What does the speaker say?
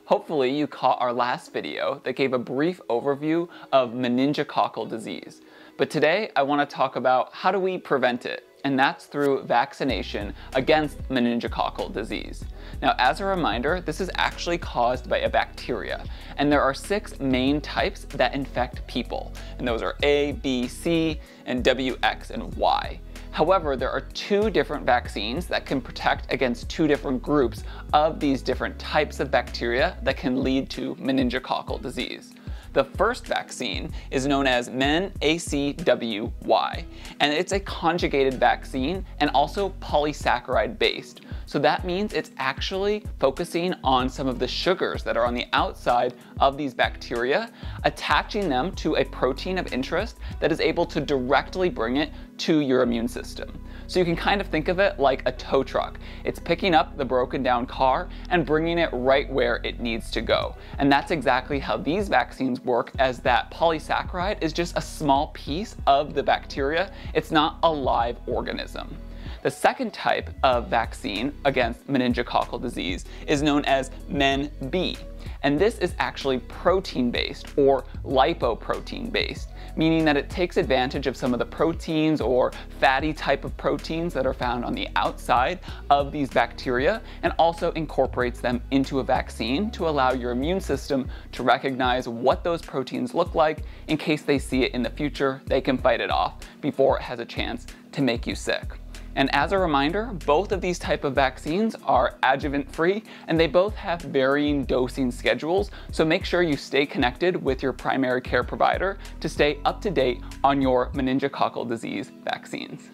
Hopefully you caught our last video that gave a brief overview of meningococcal disease. But today I want to talk about how do we prevent it, and that's through vaccination against meningococcal disease. Now, as a reminder, this is actually caused by a bacteria, and there are 6 main types that infect people, and those are A, B, C, and W, X, and Y. However, there are 2 different vaccines that can protect against 2 different groups of these different types of bacteria that can lead to meningococcal disease. The first vaccine is known as MenACWY, and it's a conjugated vaccine and also polysaccharide based. So that means it's actually focusing on some of the sugars that are on the outside of these bacteria, attaching them to a protein of interest that is able to directly bring it to your immune system. So you can kind of think of it like a tow truck. It's picking up the broken down car and bringing it right where it needs to go. And that's exactly how these vaccines work, as that polysaccharide is just a small piece of the bacteria. It's not a live organism. The second type of vaccine against meningococcal disease is known as MenB, and this is actually protein-based or lipoprotein-based, meaning that it takes advantage of some of the proteins or fatty type of proteins that are found on the outside of these bacteria and also incorporates them into a vaccine to allow your immune system to recognize what those proteins look like. In case they see it in the future, they can fight it off before it has a chance to make you sick. And as a reminder, both of these type of vaccines are adjuvant-free, and they both have varying dosing schedules, so make sure you stay connected with your primary care provider to stay up to date on your meningococcal disease vaccines.